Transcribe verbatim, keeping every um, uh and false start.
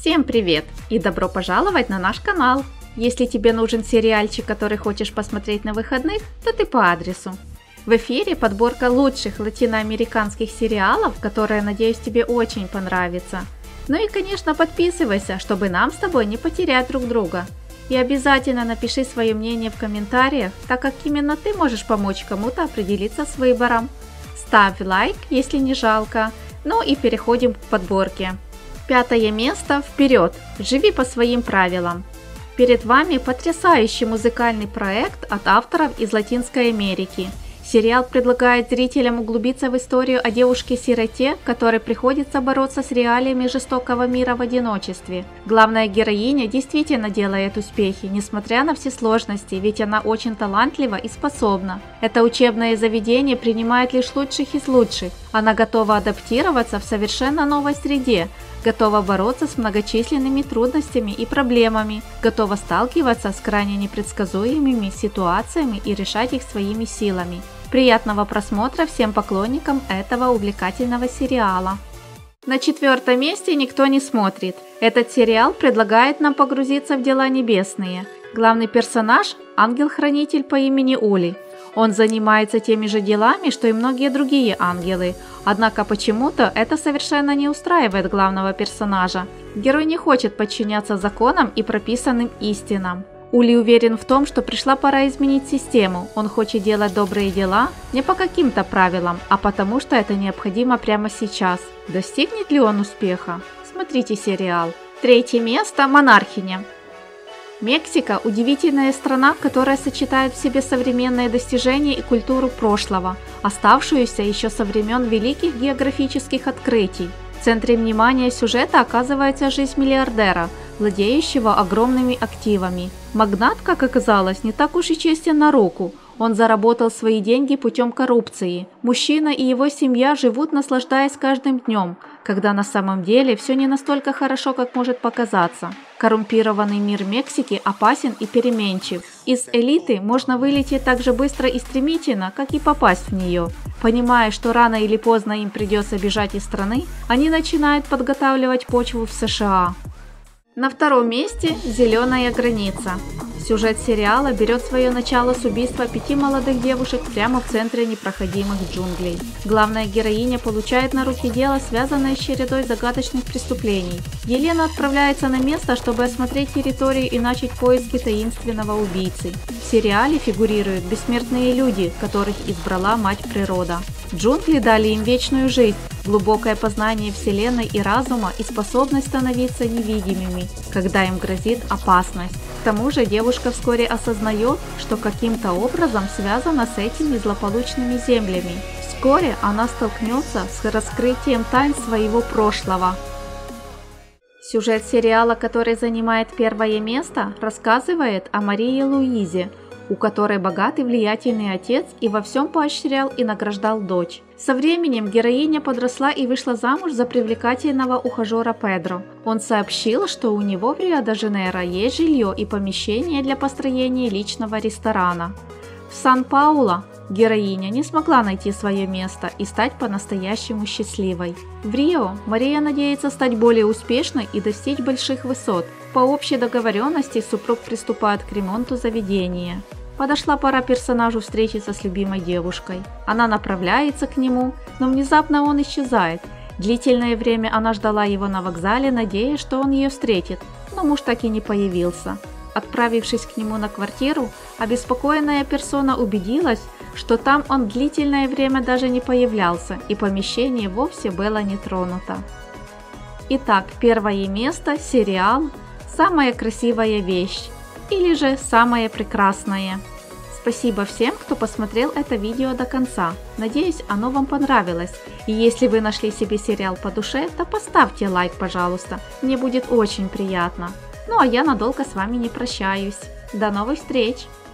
Всем привет и добро пожаловать на наш канал! Если тебе нужен сериальчик, который хочешь посмотреть на выходных, то ты по адресу. В эфире подборка лучших латиноамериканских сериалов, которые, надеюсь, тебе очень понравится. Ну и, конечно, подписывайся, чтобы нам с тобой не потерять друг друга. И обязательно напиши свое мнение в комментариях, так как именно ты можешь помочь кому-то определиться с выбором. Ставь лайк, если не жалко. Ну и переходим к подборке. Пятое место. Вперед! Живи по своим правилам. Перед вами потрясающий музыкальный проект от авторов из Латинской Америки. Сериал предлагает зрителям углубиться в историю о девушке-сироте, которой приходится бороться с реалиями жестокого мира в одиночестве. Главная героиня действительно делает успехи, несмотря на все сложности, ведь она очень талантлива и способна. Это учебное заведение принимает лишь лучших из лучших. Она готова адаптироваться в совершенно новой среде, готова бороться с многочисленными трудностями и проблемами, готова сталкиваться с крайне непредсказуемыми ситуациями и решать их своими силами. Приятного просмотра всем поклонникам этого увлекательного сериала. На четвертом месте «Никто не смотрит». Этот сериал предлагает нам погрузиться в дела небесные. Главный персонаж – ангел-хранитель по имени Ули. Он занимается теми же делами, что и многие другие ангелы, однако почему-то это совершенно не устраивает главного персонажа. Герой не хочет подчиняться законам и прописанным истинам. Ули уверен в том, что пришла пора изменить систему. Он хочет делать добрые дела не по каким-то правилам, а потому что это необходимо прямо сейчас. Достигнет ли он успеха? Смотрите сериал. Третье место – «Монархиня». Мексика – удивительная страна, которая сочетает в себе современные достижения и культуру прошлого, оставшуюся еще со времен великих географических открытий. В центре внимания сюжета оказывается жизнь миллиардера, владеющего огромными активами. Магнат, как оказалось, не так уж и честен на руку. Он заработал свои деньги путем коррупции. Мужчина и его семья живут, наслаждаясь каждым днем, когда на самом деле все не настолько хорошо, как может показаться. Коррумпированный мир Мексики опасен и переменчив. Из элиты можно вылететь так же быстро и стремительно, как и попасть в нее. Понимая, что рано или поздно им придется бежать из страны, они начинают подготавливать почву в США. На втором месте «Зеленая граница». Сюжет сериала берет свое начало с убийства пяти молодых девушек прямо в центре непроходимых джунглей. Главная героиня получает на руки дело, связанное с чередой загадочных преступлений. Елена отправляется на место, чтобы осмотреть территорию и начать поиски таинственного убийцы. В сериале фигурируют бессмертные люди, которых избрала мать природа. Джунгли дали им вечную жизнь, глубокое познание Вселенной и разума и способность становиться невидимыми, когда им грозит опасность. К тому же девушка вскоре осознает, что каким-то образом связана с этими злополучными землями. Вскоре она столкнется с раскрытием тайн своего прошлого. Сюжет сериала, который занимает первое место, рассказывает о Марии Луизе, у которой богатый влиятельный отец и во всем поощрял и награждал дочь. Со временем героиня подросла и вышла замуж за привлекательного ухажера Педро. Он сообщил, что у него в Рио-де-Жанейро есть жилье и помещение для построения личного ресторана. В Сан-Паулу героиня не смогла найти свое место и стать по-настоящему счастливой. В Рио Мария надеется стать более успешной и достичь больших высот. По общей договоренности супруг приступает к ремонту заведения. Подошла пора персонажу встретиться с любимой девушкой. Она направляется к нему, но внезапно он исчезает. Длительное время она ждала его на вокзале, надеясь, что он ее встретит, но муж так и не появился. Отправившись к нему на квартиру, обеспокоенная персона убедилась, что там он длительное время даже не появлялся, и помещение вовсе было не тронуто. Итак, первое место – сериал «Самая красивая вещь» или же «Самое прекрасное». Спасибо всем, кто посмотрел это видео до конца. Надеюсь, оно вам понравилось. И если вы нашли себе сериал по душе, то поставьте лайк, пожалуйста. Мне будет очень приятно. Ну а я надолго с вами не прощаюсь. До новых встреч!